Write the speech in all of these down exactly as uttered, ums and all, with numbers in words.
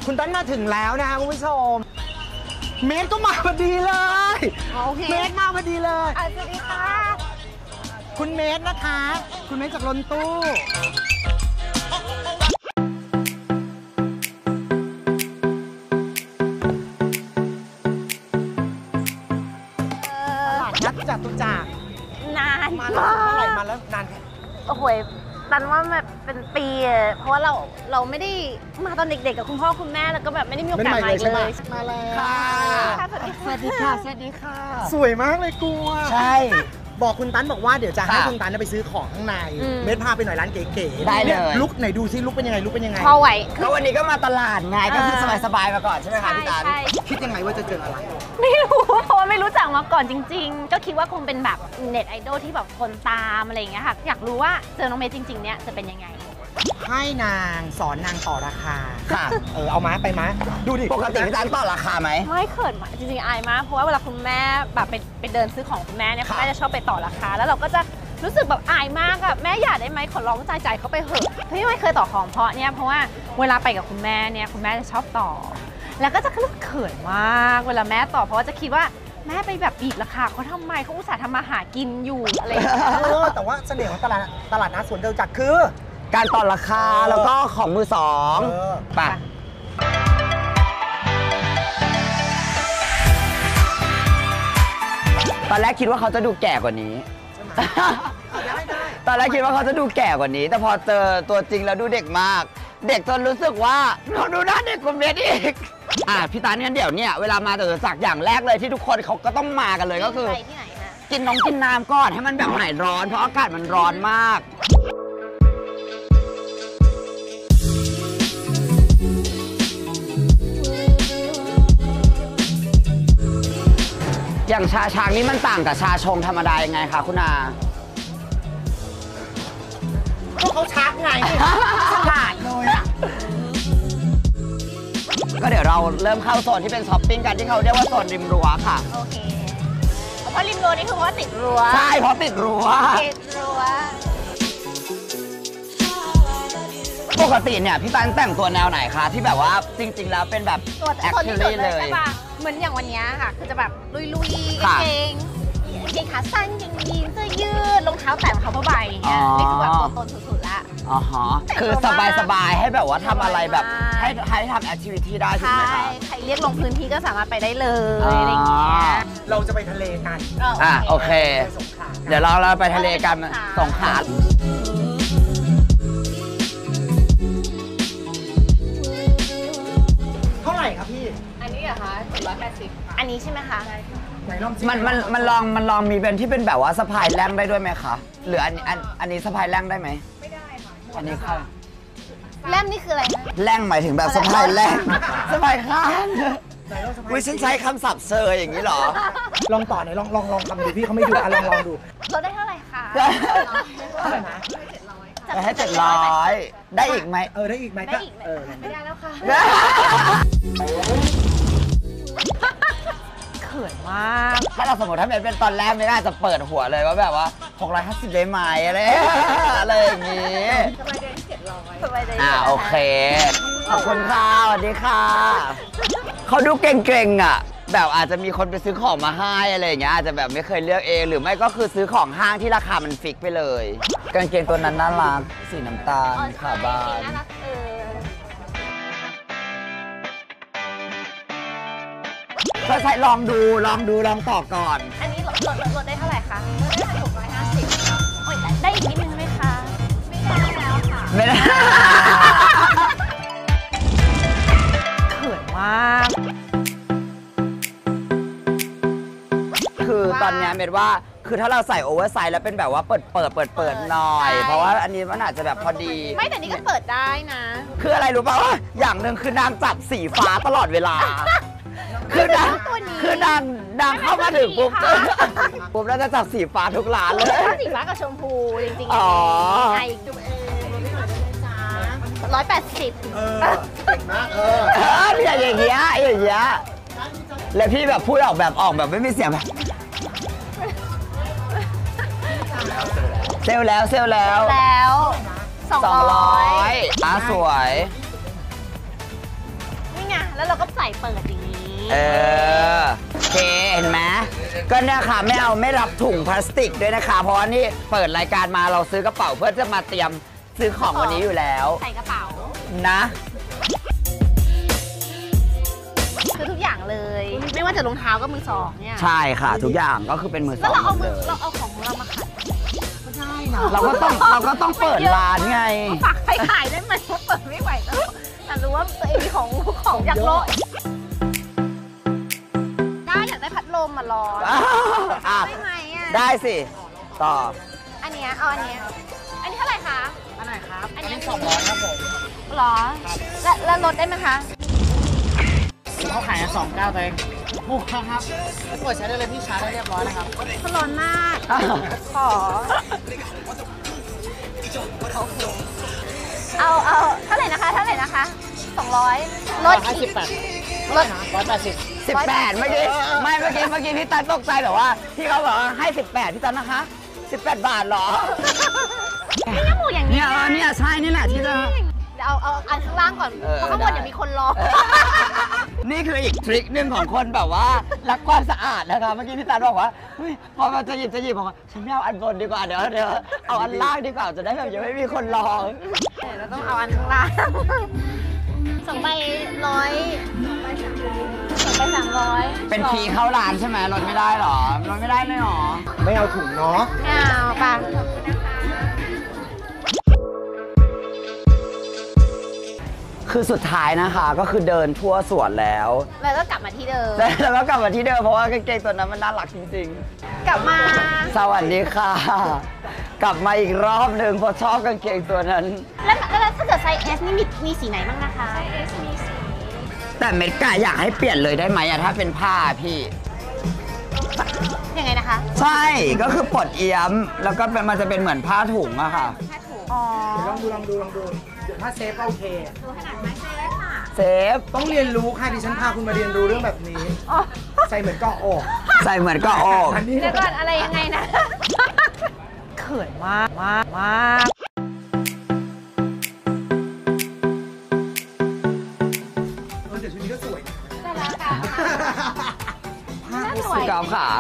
คุณตั้นมาถึงแล้วนะคะคุณผู้ชมเมธก็มาพอดีเลยโอเคเมธมาพอดีเลยสวัสดีค่ะคุณเมธนะคะคุณเมธจากล้นตู้ตลาดนัดจตุจักรนานมาแล้วเท่าไหร่มาแล้วนานแค่โอ้โหตันว่าแบบเป็นปีเพราะว่าเราเราไม่ได้มาตอนเด็กๆกับคุณพ่อคุณแม่แล้วก็แบบไม่ได้มีโอกาสมาเลยมาแล้วค่ะสวัสดีค่ะสวัสดีค่ะสวยมากเลยกูใช่บอกคุณตั้นบอกว่าเดี๋ยวจะให้คุณตั้นไปซื้อของข้างในเมธพาไปหน่อยร้านเก๋ๆได้เลยลุกไหนดูซิลุกเป็นยังไงลุกเป็นยังไงพอไหวก็วันนี้ก็มาตลาดไงก็คือสบายๆมาก่อนใช่ไหมคะพี่ตั้นคิดยังไงว่าจะเจออะไรไม่รู้เพราะว่าไม่รู้จักมาก่อนจริงๆก็คิดว่าคงเป็นแบบเน็ตไอดอลที่แบบคนตามอะไรอย่างเงี้ยค่ะอยากรู้ว่าเจอน้องเมธจริงๆเนี่ยจะเป็นยังไงให้นางสอนนางต่อราคาค่ะเออเอามาไปมาดูดิปกติพี่ตั้นต่อราคาไหมไม่เขินจริงๆอายมากเพราะว่าเวลาคุณแม่แบบไปไปเดินซื้อของคุณแม่เนี่ยคุณแม่จะชอบไปต่อราคาแล้วเราก็จะรู้สึกแบบอายมากอะแม่อยากได้ไหมขอร้องใจใจเขาไปเหอะพี่ไม่เคยต่อของเพราะเนี่ยเพราะว่าเวลาไปกับคุณแม่เนี่ยคุณแม่จะชอบต่อแล้วก็จะเขินมากเวลาแม่ต่อเพราะว่าจะคิดว่าแม่ไปแบบบีบราคาเขาทำไมเขาอุตส่าห์ทำมาหากินอยู่อะไรอย่างเงี้ยแต่ว่าเสน่ห์ของตลาดตลาดนัดสวนจตุจักรคือการต่อราคาแล้วก็ของมือสองป่ะตอนแรกคิดว่าเขาจะดูแก่กว่านี้ตอนแรกคิดว่าเขาจะดูแก่กว่านี้แต่พอเจอตัวจริงแล้วดูเด็กมากเด็กจนรู้สึกว่าเขาดูหน้าเด็กกว่าเมธอีกอ่ะพี่ตาเนี่ยเดี๋ยวเนี่ยเวลามาจตุจักรอย่างแรกเลยที่ทุกคนเขาก็ต้องมากันเลยก็คือกินน้องกินน้ำก่อนให้มันแบบหายร้อนเพราะอากาศมันร้อนมากอย่างชาช้างนี่มันต่างกับชาชงธรรมดายังไงคะคุณอาก็เขาชักไงฉลาดเลยอ่ะก็เดี๋ยวเราเริ่มเข้าโซนที่เป็นช้อปปิ้งกันที่เขาเรียกว่าโซนริมรั้วค่ะโอเคเพราะริมรั้วนี่คือเพราะติดรั้วใช่เพราะติดรั้วติดรั้วปกติเนี่ยพี่ตันแต่งตัวแนวไหนคะที่แบบว่าจริงๆแล้วเป็นแบบแอคทิวี่เลยเหมือนอย่างวันนี้ค่ะคือจะแบบลุยๆกางเกงกางเกงขาสั้นกางเกงยีนเสื้อยืดรองเท้าแตะรองเท้าผ้าใบเนี่ยนี่คือแบบตัวตนสุดๆละอ๋อฮะคือสบายๆให้แบบว่าทำอะไรแบบให้ให้ทำแอคทิวิตี้ได้ใช่ไหมคะใครเรียกลงพื้นที่ก็สามารถไปได้เลยอะไรอย่างเงี้ยเราจะไปทะเลกันอ่ะโอเคเดี๋ยวเราเราไปทะเลกันสงขลาเท่าไหร่ครับพี่อันนี้เหรอคะเจ็ดร้อยแปดสิบอันนี้ใช่ไหมคะมันมันมันลองมันลองมีเป็นที่เป็นแบบว่าสะพายแรงได้ด้วยไหมคะหรืออันอันอันนี้สะพายแรงได้ไหมไม่ได้ค่ะอันนี้ค่ะแรงนี่คืออะไรนะแรงหมายถึงแบบสะพายแรงสะพายข้างวิฉันใช้คำศัพท์เซอร์อย่างนี้หรอลองต่อหน่อยลองลองลองทำดูพี่เขาไม่ดูอ่ะลองลองดูลดได้เท่าไหร่คะเท่าไหร่นะให้เจ็ดร้อยได้อีกไหมเออได้อีกไหมได้อีกเออไม่ได้แล้วค่ะเขินมากถ้าเราสมมติถ้าเป็นตอนแรกไม่น่าจะเปิดหัวเลยว่าแบบว่าหกร้อยห้าสิบได้ไหมอะไรอะไรอย่างงี้สบายใจที่เจ็ดร้อยสบายใจอ่าโอเคขอบคุณค่ะสวัสดีค่ะเขาดูเก่งๆอ่ะแบบอาจจะมีคนไปซื้อของมาให้อะไรอย่างเงี้ยอาจจะแบบไม่เคยเลือกเองหรือไม่ก็คือซื้อของห้างที่ราคามันฟิกไปเลยกางเกงตัวนั้นน่ารักสีน้ำตาลขาบานก็ใช้ลองดูลองดูลองต่อก่อนอันนี้ลดลดลดได้เท่าไหร่คะลดได้หกร้อยห้าสิบโอ้ยได้อีกนิดนึงไหมคะไม่ได้แล้วค่ะไม่ได้เขินมากคือตอนนี้เมธว่าคือถ้าเราใส่โอเวอร์ไซส์แล้วเป็นแบบว่าเปิดเปิดเปิดเปิดหน่อยเพราะว่าอันนี้มันอาจจะแบบพอดีไม่แต่นี่ก็เปิดได้นะคืออะไรรู้ป่ะว่าอย่างหนึ่งคือนางจับสีฟ้าตลอดเวลาคือนางคือนางนางเข้ามาถึงปุ๊บปุ๊บแล้วจะจับสีฟ้าทุกร้านเลยสีฟ้ากับชมพูจริงๆอ๋อไอจุ๊บเองร้อยแปดสิบเออเก่งมากเออเนี่ยอย่างเงี้ยอย่างเงี้ยแล้วพี่แบบพูดออกแบบออกแบบไม่มีเสียงแบบเซลแล้วเซลแล้วแล้วสองร้อยอ่ะสวยเปิดอย่างนี้เออโอเคเห็นไหมก็เนี่ยค่ะไม่เอาไม่รับถุงพลาสติกด้วยนะคะ เพราะว่านี่เปิดรายการมาเราซื้อกระเป๋าเพื่อจะมาเตรียมซื้อของวันนี้อยู่แล้วใส่กระเป๋านะคือทุกอย่างเลย ไม่ว่าจะรองเท้าก็มือสองเนี่ยใช่ค่ะทุกอย่างก็คือเป็นมือสแล้อวงเราเอาหมมืดอเลยเราเอาของของเรามาขายก็ได้นะเราก็ต้องเราก็ต้องเปิดร้านไงฝากใครขายได้ไหมว่าเปิดไม่ไหวแล้วแต่รู้ว่าตัวเองมีของของอยากโลดได้อยากได้พัดลมมาร้อนอ่ะได้ไหมอ่ะได้สิต่ออันเนี้ยเอาอันเนี้ยอันนี้เท่าไหร่คะอันไหนครับอันนี้สองร้อยครับผมหรอแล้วแล้วลดได้ไหมคะเขาขายสองเก้าเองถูกครับเปิดใช้ได้เลยพี่ชาร์จได้เรียบร้อยนะครับเขาร้อนมาก ขอโอเคเอาเอาเท่าไหร่นะคะเท่าไหร่นะคะสองร้อยลดให้สิบแปดลดร้อยแปดสิบสิบแปดเมื่อกี้ไม่เมื่อกี้เมื่อกี้พี่ตันตกใจแบบว่าที่เขาบอกว่าให้สิบแปดพี่ตันนะคะสิบแปดบาทเหรอนี่น้ำหมูอย่างเนี่นี้ยเออเนี่ยใช่นี่แหละที่จะเดี๋ยวเอาเอาอันข้างล่างก่อนเออเพราะข้างบนได้เดี๋ยวมีคนรอนี่คืออีกทริคหนึ่งของคนแบบว่ารักความสะอาดนะคะเมื่อกี้พี่ตันบอกว่าเฮ้ยพอมาจะหยิบจะหยิบบอกว่าฉันไม่เอาอันบนดีกว่าเดี๋ยวเดี๋ยวเอาอันล่างดีกว่าจะได้แบบยังไม่มีคนรอเดี๋ยวเราต้องเอาอันข้างล่างสองใบร้อยสองใบสามร้อยเป็นคีย์เข้าร้านใช่ไหมลดไม่ได้หรอลดไม่ได้เลยหรอไม่เอาถุงเนาะไม่เอาป่ะคือสุดท้ายนะคะก็คือเดินทั่วสวนแล้วแล้วก็กลับมาที่เดิมแล้วก็กลับมาที่เดิมเพราะว่ากางเกงตัวนั้นมันน่ารักจริงกลับมาๆ สวัสดีค่ะ กลับมาอีกรอบหนึ่งเพราะชอบกางเกงตัวนั้นแล้วแล้วถ้าเกิดไซส์ S นี่มีมีสีไหนบ้างนะคะไซส์ S มีสีแต่เม็ดกะอยากให้เปลี่ยนเลยได้ไหมอะถ้าเป็นผ้าพี่ยังไงนะคะใช่ก็คือปลดเอี้ยม แล้วก็เป็นมันจะเป็นเหมือนผ้าถุงอะค่ะผ้าถุงอ๋อลองดูลองดูลองดูเดี๋ยวถ้าเซฟก็โอเคดูขนาดไหมใช่ได้ค่ะเซฟต้องเรียนรู้ค่ะดิฉันพาคุณมาเรียนรู้เรื่องแบบนี้อ๋อใส่เหมือนเกาะอกใส่เหมือนก็ออกอันนี้เดี๋ยวก่อนอะไรยังไงนะ เขินมากมากมากเออเดี๋ยวชุดนี้ก็สวยได้แล้วค่ะน่าสวยพี่กอล์ฟค่ะ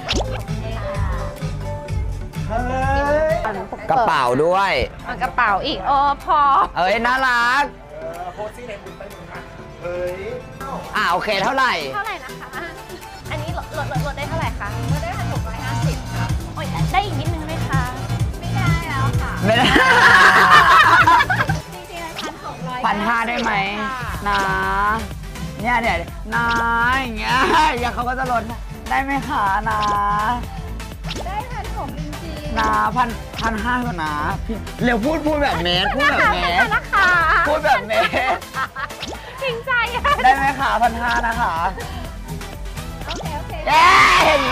เฮ้ยกระเป๋าด้วยเอากระเป๋าอีกโอ้พอเอ้ยน่ารักเออโพสซี่ในบุญไปบุญมาเฮ้ยอ่าโอเคเท่าไหร่เท่าไหร่นะคะ อันนี้ลดลดลดลดได้เท่าไหร่คะลดได้พันหกร้อยห้าสิบค่ะโอ้ยได้อีกนิดนึงไหมคะ ไม่ได้แล้วค่ะไม่ได้จริงๆพันหกร้อยพันห้าได้ไหมนะเนี่ยเนี่ยนะอย่างเงี้ยอย่างเขาก็จะลดได้ไหมคะนะได้พันหกจริงๆนะพันพันห้าก่อนนะพี่เร็วพูดพูดแบบเมสพูดแบบเมสนะคะพูดแบบเมสจริงใจอะได้ไหมคะพันห้านะคะโอเคโอเคเย้เห็นไหม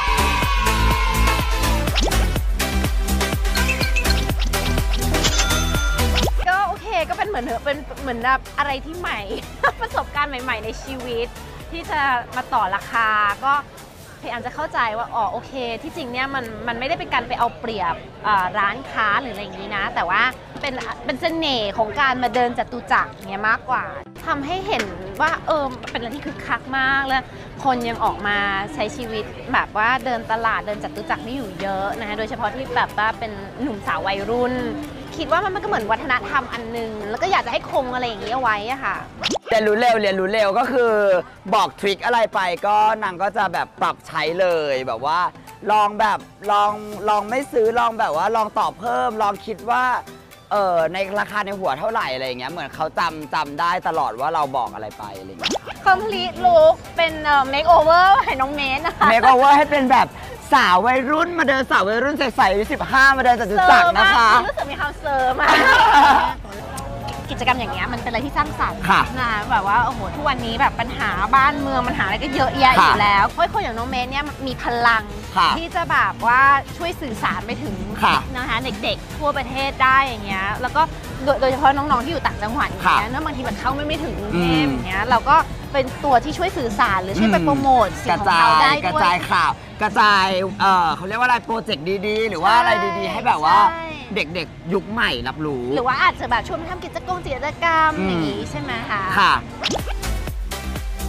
ก็โอเคก็เป็นเหมือนเป็นเหมือนแบบอะไรที่ใหม่ ประสบการณ์ใหม่ ๆ ในชีวิต ที่จะมาต่อราคาก็พยายามจะเข้าใจว่าอ๋อโอเค ที่จริงเนี่ยมันมันไม่ได้เป็นการไปเอาเปรียบอ่าร้านค้าหรืออะไรอย่างนี้นะ แต่ว่าเป็นเป็นเสน่ห์ของการมาเดินจตุจักรเนี่ยมากกว่าทำให้เห็นว่าเออเป็นอะไรที่คึกคักมากแล้วคนยังออกมาใช้ชีวิตแบบว่าเดินตลาดเดินจตุจักรนี่อยู่เยอะนะคะโดยเฉพาะที่แบบว่าเป็นหนุ่มสาววัยรุ่น คิดว่ามันก็เหมือนวัฒนธรรมอันนึงแล้วก็อยากจะให้คงอะไรอย่างนี้เอาไว้อะค่ะเรียนรู้เร็วเรียนรู้เร็วก็คือบอกทริคอะไรไปก็นางก็จะแบบปรับใช้เลยแบบว่า ลองแบบลองลองไม่ซื้อลองแบบว่าลองต่อเพิ่ม ลองคิดว่าเออในราคาในหัวเท่าไหร่อะไรอย่างเงี้ยเหมือนเขาจำจำได้ตลอดว่าเราบอกอะไรไปอะไรอย่างเงี้ย complete look เป็นเอ่อ makeover ให้น้องเมนนะคะเมคโอเวอร์ให้เป็นแบบสาววัยรุ่นมาเดินสาววัยรุ่นใสๆอายุสิบห้ามาเดินจตุจักรนะคะรู้สึกมีความเซอร์มาก กิจกรรมอย่างเงี้ยมันเป็นอะไรที่สร้างสรรค์ค่ะนะแบบว่าโอ้โหทุกวันนี้แบบปัญหาบ้านเมืองปัญหาอะไรก็เยอะแยะค่ะอยู่แล้วเพราะคนอย่างน้องเมนเนี่ยมีพลังค่ะที่จะแบบว่าช่วยสื่อสารไปถึงค่ะนะคะเด็กๆทั่วประเทศได้อย่างเงี้ยแล้วก็โดยโดยเฉพาะน้องๆที่อยู่ต่างจังหวัดอย่างค่ะเงี้ยเนื่องบางทีมันเข้าไม่ไม่ถึงกรุงเทพอืมอย่างเงี้ยเราก็เป็นตัวที่ช่วยสื่อสารหรือช่วยไปโปรโมทสิ่กงระของจาเขายได้กระด้วยจายข่าว กระจายเออเขาเรียกว่าอะไรโปรเจกต์ดีๆ หรือว่าอะไรดีๆ ให้แบบว่าใช่เด็กๆ ยุคใหม่รับรู้หรือว่าอาจจะแบบชวนไปทำกิจกรรมกิจกรรมอืมอย่างนี้ใช่ไหมคะค่ะ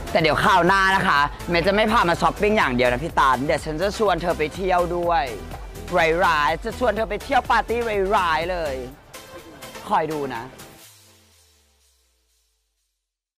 แต่เดี๋ยวข่าวหน้านะคะ เมย์จะไม่พามาช้อปปิ้งอย่างเดียวนะพี่ตาลเดี๋ยวฉันจะชวนเธอไปเที่ยวด้วยร้ายๆจะชวนเธอไปเที่ยวปาร์ตี้ร้ายๆเลย คอยดูนะ